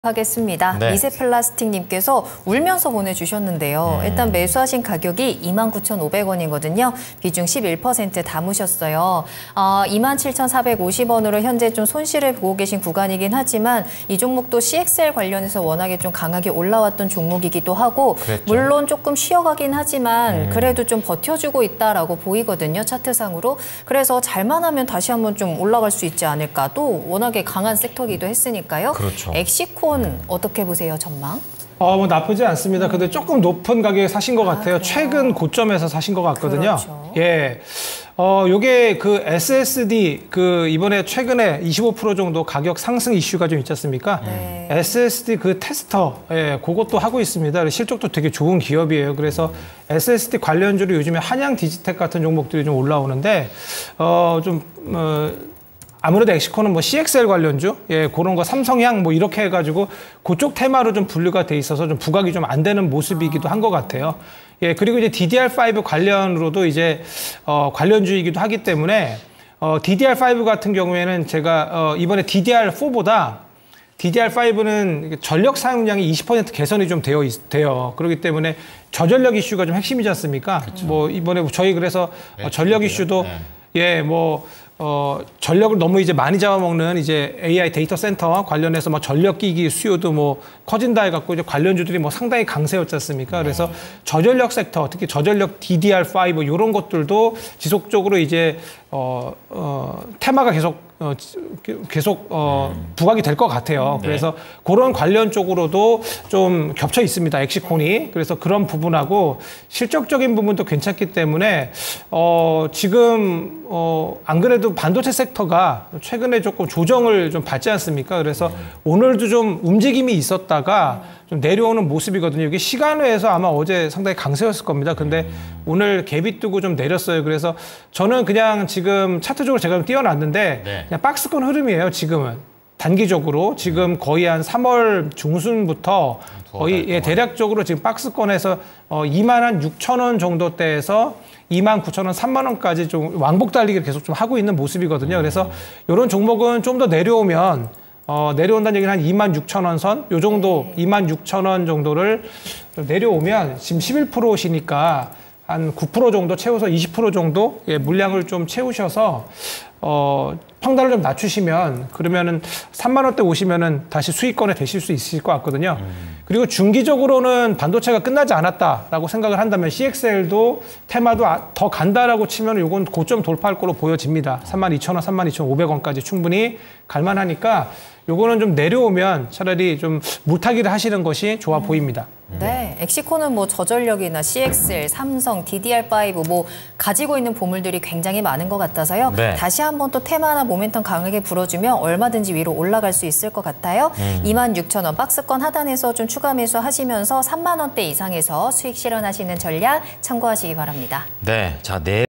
하겠습니다. 네. 미세플라스틱님께서 울면서 보내주셨는데요. 일단 매수하신 가격이 29,500원이거든요. 비중 11% 담으셨어요. 27,450원으로 현재 좀 손실을 보고 계신 구간이긴 하지만 이 종목도 CXL 관련해서 워낙에 좀 강하게 올라왔던 종목이기도 하고 그랬죠. 물론 조금 쉬어가긴 하지만 그래도 좀 버텨주고 있다라고 보이거든요. 차트상으로. 그래서 잘만 하면 다시 한번 좀 올라갈 수 있지 않을까. 또 워낙에 강한 섹터기도 했으니까요. 그렇죠. 엑시콘 어떻게 보세요, 전망? 뭐 나쁘지 않습니다. 근데 조금 높은 가격에 사신 것 같아요. 그래요? 최근 고점에서 사신 것 같거든요. 그렇죠. 예. 요게 그 SSD 이번에 최근에 25% 정도 가격 상승 이슈가 좀 있지 않습니까? 네. SSD 그 테스터, 그것도 하고 있습니다. 실적도 되게 좋은 기업이에요. 그래서 SSD 관련주로 요즘에 한양 디지텍 같은 종목들이 좀 올라오는데, 아무래도 엑시콘은 뭐 CXL 관련주, 그런 거 삼성향 뭐 이렇게 해가지고 그쪽 테마로 좀 분류가 돼 있어서 좀 부각이 좀 안 되는 모습이기도 한 것 같아요. 그리고 이제 DDR5 관련으로도 이제 관련주이기도 하기 때문에 DDR5 같은 경우에는 제가 이번에 DDR4보다 DDR5는 전력 사용량이 20% 개선이 좀 돼요. 그렇기 때문에 저전력 이슈가 좀 핵심이지 않습니까? 그렇죠. 뭐 이번에 저희 그래서 전력 이슈도 전력을 너무 이제 많이 잡아먹는 이제 AI 데이터 센터 관련해서 뭐 전력기기 수요도 뭐 커진다 해갖고 이제 관련주들이 뭐 상당히 강세였지 않습니까? 그래서 저전력 섹터, 특히 저전력 DDR5 이런 것들도 지속적으로 이제 테마가 계속 부각이 될 것 같아요. 그래서 그런 관련 쪽으로도 좀 겹쳐 있습니다. 엑시콘이. 그래서 그런 부분하고 실적적인 부분도 괜찮기 때문에 지금 안 그래도 반도체 섹터가 최근에 조금 조정을 좀 받지 않습니까? 그래서 오늘도 좀 움직임이 있었다가 좀 내려오는 모습이거든요. 이게 시간외에서 아마 어제 상당히 강세였을 겁니다. 근데 오늘 갭이 뜨고 좀 내렸어요. 그래서 저는 그냥 지금 차트적으로 제가 좀 띄워놨는데 그냥 박스권 흐름이에요. 지금은. 단기적으로 지금 거의 한 3월 중순부터 거의 대략적으로 지금 박스권에서 26,000원 정도대에서 29,000원, 30,000원까지 좀 왕복 달리기를 계속 좀 하고 있는 모습이거든요. 그래서 이런 종목은 좀 더 내려오면 내려온다는 얘기는 한 26,000원 선, 요 정도 26,000원 정도를 내려오면 지금 11%시니까 한 9% 정도 채워서 20% 정도 물량을 좀 채우셔서 평단을 좀 낮추시면 그러면은 3만 원대 오시면은 다시 수익권에 되실 수 있을 것 같거든요. 그리고 중기적으로는 반도체가 끝나지 않았다라고 생각을 한다면 CXL도 테마도 더 간다라고 치면 요건 고점 돌파할 걸로 보여집니다. 32,000원, 32,500원까지 충분히 갈만하니까 요거는 좀 내려오면 차라리 좀 물타기를 하시는 것이 좋아 보입니다. 네, 엑시콘은 뭐 저전력이나 CXL, 삼성, DDR5 뭐 가지고 있는 보물들이 굉장히 많은 것 같아서요. 다시 한번 또 테마나 모멘텀 강하게 불어주면 얼마든지 위로 올라갈 수 있을 것 같아요. 26,000원 박스권 하단에서 좀 추가 매수하시면서 3만 원대 이상에서 수익 실현하시는 전략 참고하시기 바랍니다. 네, 자,